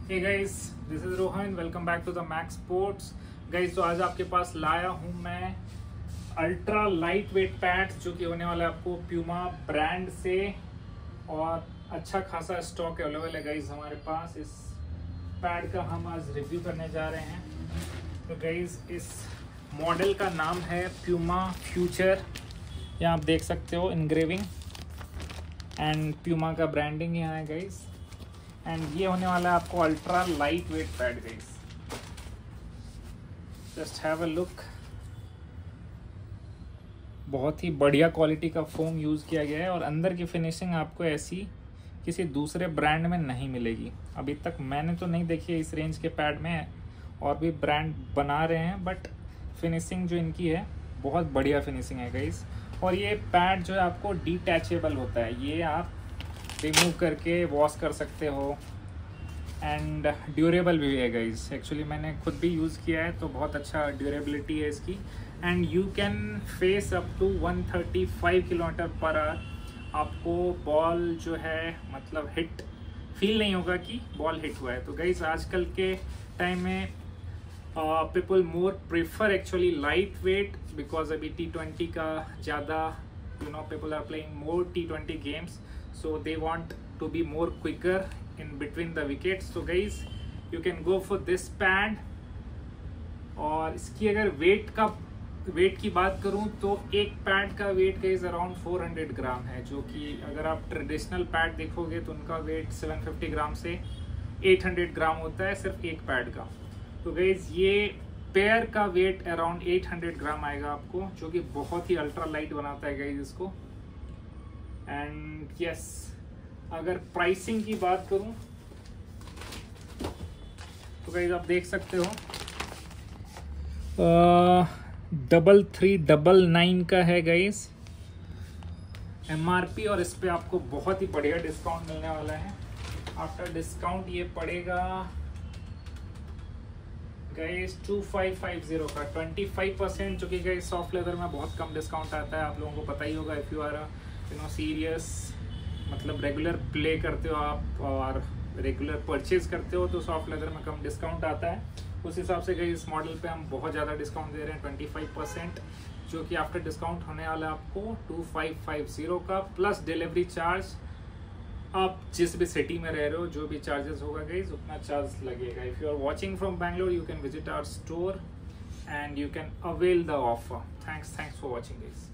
Hey guys, this is Rohan. Welcome back to the Max Sports. Guys, तो आज आपके पास लाया हूँ मैं अल्ट्रा लाइट वेट पैड्स, जो कि होने वाला है आपको प्यूमा ब्रांड से, और अच्छा खासा स्टॉक अवेलेबल है गाइस हमारे पास। इस पैड का हम आज रिव्यू करने जा रहे हैं। तो गाइस, इस मॉडल का नाम है प्यूमा फ्यूचर। यहाँ आप देख सकते हो इनग्रेविंग एंड प्यूमा का ब्रांडिंग यहाँ है गाइस। एंड ये होने वाला है आपको ultra light weight pad guys. Just have a look. बहुत ही बढ़िया क्वालिटी का फोम यूज़ किया गया है और अंदर की फिनिशिंग आपको ऐसी किसी दूसरे ब्रांड में नहीं मिलेगी। अभी तक मैंने तो नहीं देखी है इस रेंज के पैड में, और भी ब्रांड बना रहे हैं, बट फिनिशिंग जो इनकी है बहुत बढ़िया फिनिशिंग है गाइस। और ये पैड जो है आपको डिटैचेबल होता है, ये आप रिमूव करके वॉश कर सकते हो। एंड ड्यूरेबल भी है गाइस। एक्चुअली मैंने खुद भी यूज़ किया है तो बहुत अच्छा ड्यूरेबिलिटी है इसकी। And you can face up to 135 kilometre per hour. आपको बॉल जो है मतलब हिट फील नहीं होगा कि बॉल हिट हुआ है। तो गाइस, आजकल के टाइम में people more prefer actually light weight, because अभी T20 का ज़्यादा people are playing more T20 games, so they want to be more quicker in between the wickets. So guys, you can go for this pad. और इसकी अगर wait की बात करूं तो एक पैड का वेट गाइस अराउंड 400 ग्राम है, जो कि अगर आप ट्रेडिशनल पैड देखोगे तो उनका वेट 750 ग्राम से 800 ग्राम होता है सिर्फ एक पैड का। तो गाइस, ये पेयर का वेट अराउंड 800 ग्राम आएगा आपको, जो कि बहुत ही अल्ट्रा लाइट बनाता है गाइस इसको। एंड यस, अगर प्राइसिंग की बात करूं तो गाइस आप देख सकते हो 3399 का है गाइस MRP, और इस पे आपको बहुत ही बढ़िया डिस्काउंट मिलने वाला है। आफ्टर डिस्काउंट ये पड़ेगा गाइस 2550 का 25%, जो कि गाइस सॉफ्ट लेदर में बहुत कम डिस्काउंट आता है। आप लोगों को पता ही होगा, इफ़ यू आर सीरियस, मतलब रेगुलर प्ले करते हो आप और रेगुलर परचेज करते हो, तो सॉफ्ट लेदर में कम डिस्काउंट आता है। उस हिसाब से गाइस इस मॉडल पे हम बहुत ज़्यादा डिस्काउंट दे रहे हैं 25%, जो कि आफ्टर डिस्काउंट होने वाला है आपको 2550 का, प्लस डिलीवरी चार्ज। आप जिस भी सिटी में रह रहे हो जो भी चार्जेस होगा गाइस उतना चार्ज लगेगा। If you are watching from Bangalore, you can visit our store and you can avail the offer. Thanks for watching guys.